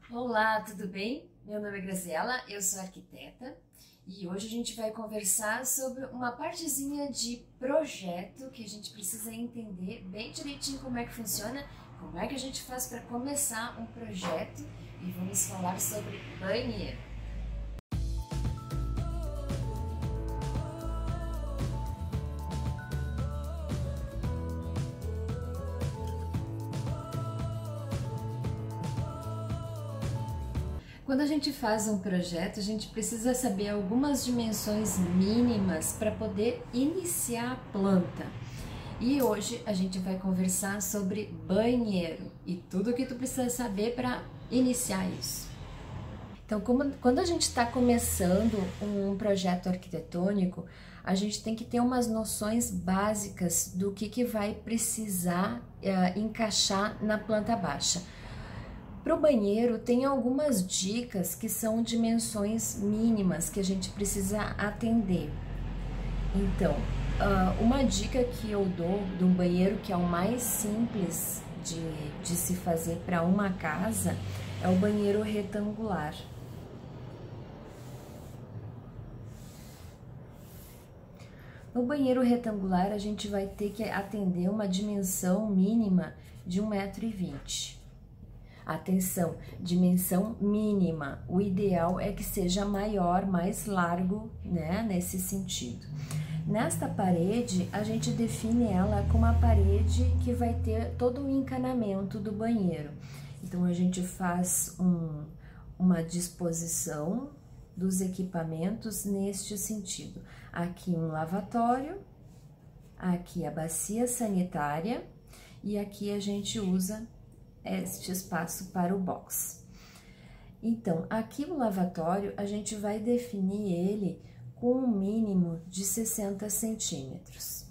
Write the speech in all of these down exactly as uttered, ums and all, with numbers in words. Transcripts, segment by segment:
Olá, tudo bem? Meu nome é Graziela, eu sou arquiteta e hoje a gente vai conversar sobre uma partezinha de projeto que a gente precisa entender bem direitinho como é que funciona, como é que a gente faz para começar um projeto e vamos falar sobre banheiro. Quando a gente faz um projeto, a gente precisa saber algumas dimensões mínimas para poder iniciar a planta. E hoje a gente vai conversar sobre banheiro e tudo o que tu precisa saber para iniciar isso. Então, como, quando a gente está começando um projeto arquitetônico, a gente tem que ter umas noções básicas do que, que vai precisar uh, encaixar na planta baixa. Para o banheiro, tem algumas dicas que são dimensões mínimas que a gente precisa atender. Então, uma dica que eu dou de um banheiro que é o mais simples de, de se fazer para uma casa é o banheiro retangular. No banheiro retangular, a gente vai ter que atender uma dimensão mínima de um metro e vinte. Atenção, dimensão mínima. O ideal é que seja maior, mais largo, né, nesse sentido. Nesta parede, a gente define ela como a parede que vai ter todo o encanamento do banheiro. Então, a gente faz um, uma disposição dos equipamentos neste sentido. Aqui um lavatório, aqui a bacia sanitária e aqui a gente usa este espaço para o box. Então, aqui o lavatório, a gente vai definir ele com um mínimo de sessenta centímetros.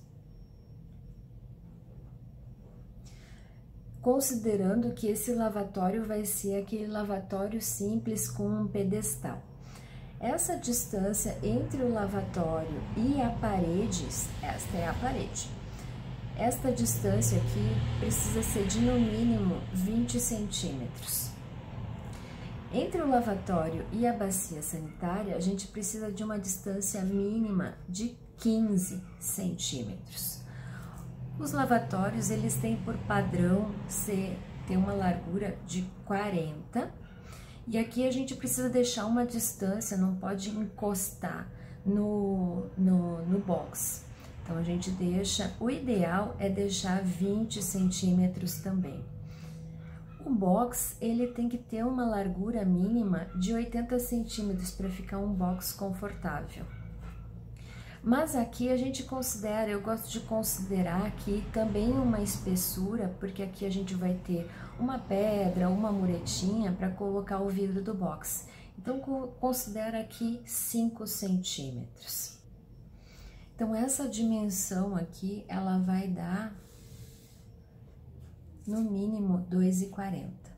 Considerando que esse lavatório vai ser aquele lavatório simples com um pedestal. Essa distância entre o lavatório e a parede, esta é a parede. Esta distância aqui precisa ser de no mínimo vinte centímetros. Entre o lavatório e a bacia sanitária, a gente precisa de uma distância mínima de quinze centímetros. Os lavatórios, eles têm por padrão ser, ter uma largura de quarenta, e aqui a gente precisa deixar uma distância, não pode encostar no, no, no box. Então, a gente deixa, o ideal é deixar vinte centímetros também. O box, ele tem que ter uma largura mínima de oitenta centímetros para ficar um box confortável. Mas aqui a gente considera, eu gosto de considerar aqui também uma espessura, porque aqui a gente vai ter uma pedra, uma muretinha para colocar o vidro do box. Então, considera aqui cinco centímetros. Então, essa dimensão aqui, ela vai dar, no mínimo, dois e quarenta.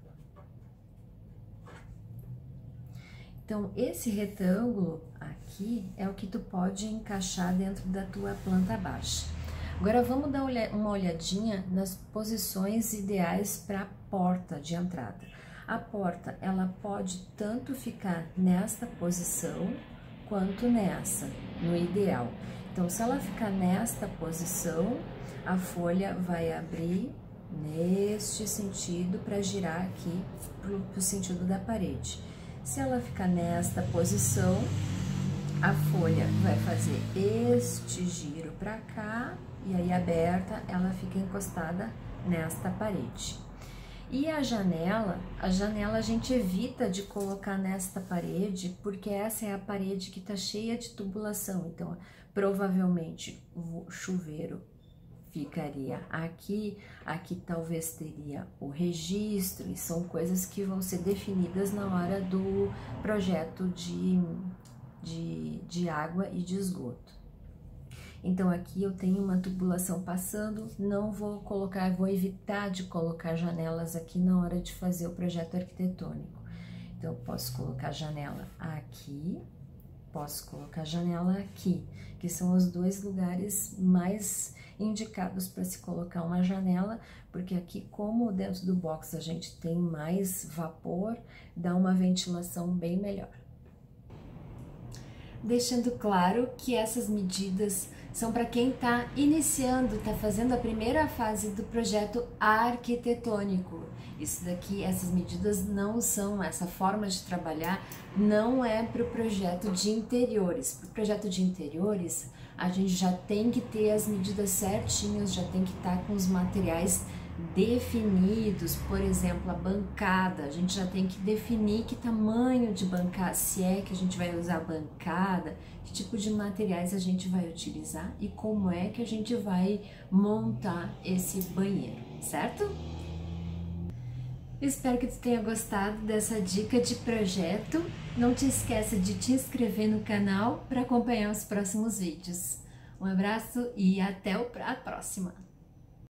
Então, esse retângulo aqui é o que tu pode encaixar dentro da tua planta baixa. Agora, vamos dar uma olhadinha nas posições ideais para a porta de entrada. A porta, ela pode tanto ficar nesta posição, quanto nessa, no ideal. Então, se ela ficar nesta posição, a folha vai abrir neste sentido para girar aqui para o sentido da parede. Se ela ficar nesta posição, a folha vai fazer este giro para cá e aí aberta, ela fica encostada nesta parede. E a janela, a janela a gente evita de colocar nesta parede, porque essa é a parede que está cheia de tubulação, então provavelmente o chuveiro ficaria aqui, aqui talvez teria o registro, e são coisas que vão ser definidas na hora do projeto de, de, de água e de esgoto. Então, aqui eu tenho uma tubulação passando, não vou colocar, vou evitar de colocar janelas aqui na hora de fazer o projeto arquitetônico. Então, eu posso colocar janela aqui posso colocar janela aqui, que são os dois lugares mais indicados para se colocar uma janela, porque aqui, como dentro do box a gente tem mais vapor, dá uma ventilação bem melhor. Deixando claro que essas medidas são para quem está iniciando, está fazendo a primeira fase do projeto arquitetônico. Isso daqui, essas medidas não são, essa forma de trabalhar não é para o projeto de interiores. Para o projeto de interiores, a gente já tem que ter as medidas certinhas, já tem que estar com os materiais definidos. Por exemplo, a bancada, a gente já tem que definir que tamanho de bancada, se é que a gente vai usar bancada, que tipo de materiais a gente vai utilizar e como é que a gente vai montar esse banheiro, certo? Espero que tu tenha gostado dessa dica de projeto. Não te esqueça de te inscrever no canal para acompanhar os próximos vídeos. Um abraço e até a próxima!